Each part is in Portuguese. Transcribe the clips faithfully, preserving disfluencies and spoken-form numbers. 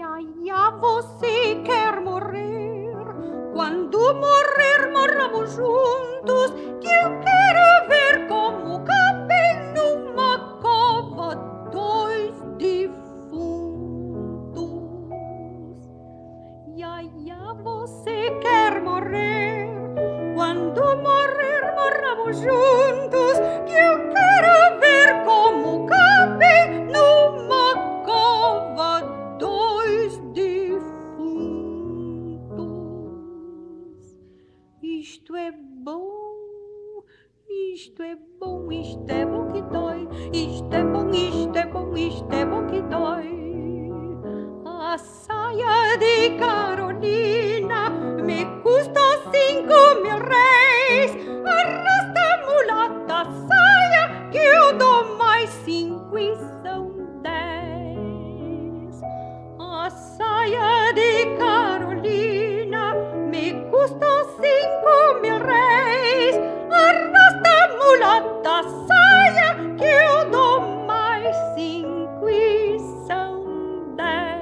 Ia você quer morrer? Quando morrer, morramos juntos, que eu quero ver como cabem numa cova dois defuntos. Ia, ia você quer morrer? Quando morrer, morramos juntos, que eu quero ver como cabem numa cova dois defuntos. Isto é bom, isto é bom, isto é bom que dói. Isto é bom, isto é bom, isto é bom que dói. A saia de Carolina me custou cinco mil réis. Arrasta, mulata, saia, que eu dou mais cinco e são dez. A saia de Carolina me custou cinco mil réis. Arrasta, mulata, saia, que eu dou mais cinco e são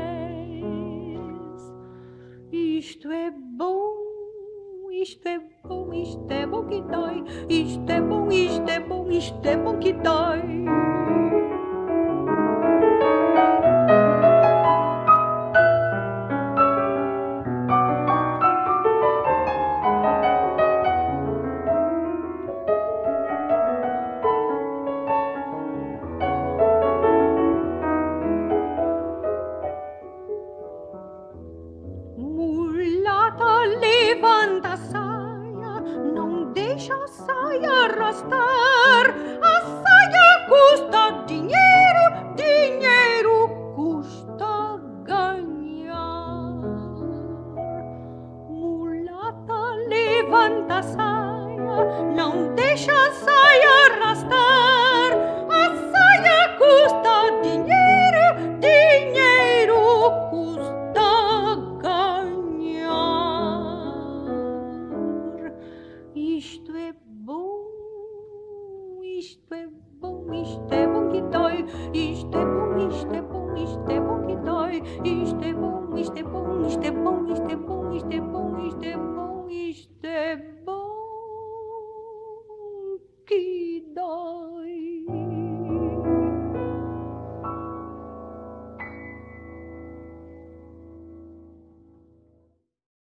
dez. Isto é bom, isto é bom, isto é bom que dói. Isto é bom, isto é bom, isto é bom que dói. Levanta a saia, não deixa a saia arrastar.